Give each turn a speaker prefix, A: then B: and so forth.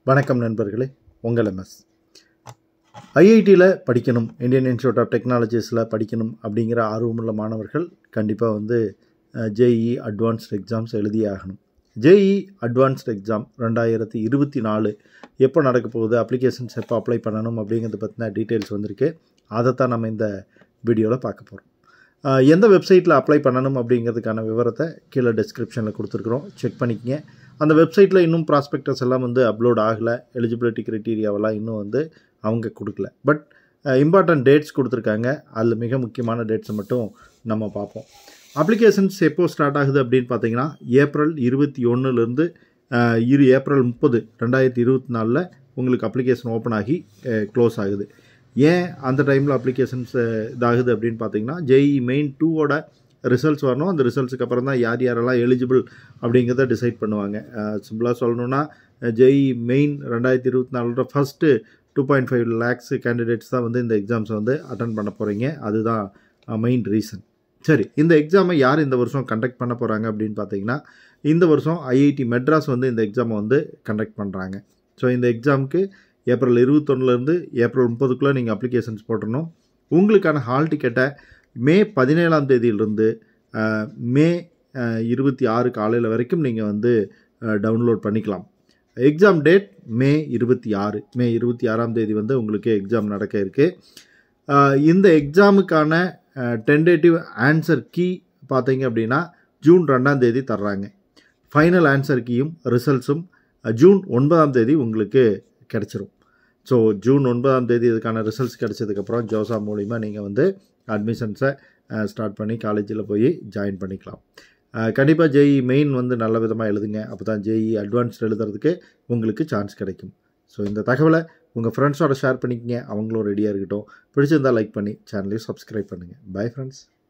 A: வணக்கம் நண்பர்களே, உங்கள் எம்எஸ் ஐஐடியில் படிக்கணும், இந்தியன் இன்ஸ்டியூட் ஆஃப் டெக்னாலஜிஸில் படிக்கணும் அப்படிங்கிற ஆர்வமுள்ள மாணவர்கள் கண்டிப்பாக வந்து JEE அட்வான்ஸ்ட் எக்ஸாம்ஸ் எழுதியே ஆகணும். JEE அட்வான்ஸ்ட் எக்ஸாம் 2024 எப்போ நடக்க போகுது, அப்ளிகேஷன்ஸ் எப்போ அப்ளை பண்ணணும் அப்படிங்கிறத பற்றின டீட்டெயில்ஸ் வந்திருக்கு. அதைத்தான் நம்ம இந்த வீடியோவில் பார்க்க போகிறோம். எந்த வெப்சைட்டில் அப்ளை பண்ணணும் அப்படிங்கிறதுக்கான விவரத்தை கீழே டிஸ்கிரிப்ஷனில் கொடுத்துருக்குறோம், செக் பண்ணிக்கங்க. அந்த வெப்சைட்டில் இன்னும் ப்ராஸ்பெக்டஸ் எல்லாம் வந்து அப்லோட் ஆகலை, எலிஜிபிலிட்டி க்ரைட்டீரியாவெல்லாம் இன்னும் வந்து அவங்க கொடுக்கல. பட் இம்பார்ட்டன்ட் டேட்ஸ் கொடுத்துருக்காங்க. அதில் மிக முக்கியமான டேட்ஸை மட்டும் நம்ம பார்ப்போம். அப்ளிகேஷன்ஸ் எப்போ ஸ்டார்ட் ஆகுது அப்படின்னு பார்த்தீங்கன்னா, ஏப்ரல் 21 ஏப்ரல் 30, 2024 உங்களுக்கு அப்ளிகேஷன் ஓப்பன் ஆகி க்ளோஸ் ஆகுது. ஏன் அந்த டைமில் அப்ளிகேஷன்ஸ் இதாகுது அப்படின்னு பார்த்தீங்கன்னா, JEE மெயின் 2 ரிசல்ட்ஸ் வரணும். அந்த ரிசல்ட்ஸுக்கு அப்புறம் தான் யாரெல்லாம் எலிஜிபிள் அப்படிங்கிறத டிசைட் பண்ணுவாங்க. சிம்பிளாக சொல்லணுன்னா, JEE main 2024 first 2.5 lakhs candidates தான் வந்து இந்த எக்ஸாம்ஸை வந்து அட்டன் பண்ண போகிறீங்க. அதுதான் மெயின் ரீசன். சரி, இந்த எக்ஸாமை யார் இந்த வருஷம் கண்டக்ட் பண்ண போகிறாங்க அப்படின்னு பார்த்தீங்கன்னா, இந்த வருஷம் IIT மெட்ராஸ் வந்து இந்த எக்ஸாமை வந்து கண்டக்ட் பண்ணுறாங்க. ஸோ இந்த எக்ஸாமுக்கு ஏப்ரல் 21 ஏப்ரல் 30 நீங்கள் அப்ளிகேஷன்ஸ் போட்டணும். உங்களுக்கான ஹால் டிக்கெட்டை மே 17 மே 26 காலையில் வரைக்கும் நீங்கள் வந்து டவுன்லோட் பண்ணிக்கலாம். எக்ஸாம் டேட் மே 26 வந்து உங்களுக்கு எக்ஸாம் நடக்க இருக்குது. இந்த எக்ஸாமுக்கான டென்டேட்டிவ் ஆன்சர் கீ பார்த்தீங்க அப்படின்னா ஜூன் 2 தர்றாங்க. ஃபைனல் ஆன்சர் கீயும் ரிசல்ட்ஸும் ஜூன் 9 உங்களுக்கு கிடச்சிரும். ஸோ ஜூன் 9 இதுக்கான ரிசல்ட்ஸ் கிடச்சதுக்கப்புறம் ஜோசா மூலிமா நீங்கள் வந்து அட்மிஷன்ஸை ஸ்டார்ட் பண்ணி காலேஜில் போய் ஜாயின் பண்ணிக்கலாம். கண்டிப்பாக JEE மெயின் வந்து நல்ல விதமாக எழுதுங்க. அப்போ தான் JEE அட்வான்ஸ்ட் எழுதுறதுக்கு உங்களுக்கு சான்ஸ் கிடைக்கும். ஸோ இந்த தகவலை உங்கள் ஃப்ரெண்ட்ஸோட ஷேர் பண்ணிக்கங்க, அவங்களும் ரெடியாக இருக்கட்டும். பிடிச்சிருந்தால் லைக் பண்ணி சேனலையும் சப்ஸ்கிரைப் பண்ணுங்கள். Bye friends.